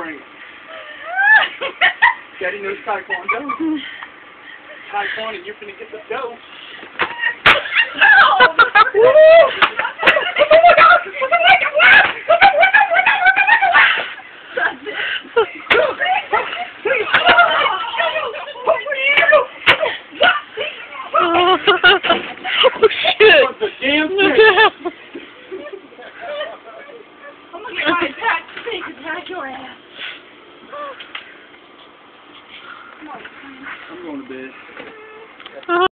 strength. Daddy knows Taekwondo. Taekwondo, you're finna get the dough. Oh shit! What's the damn thing? I'm gonna get my attack to take attack your ass. Come on, I'm going to bed.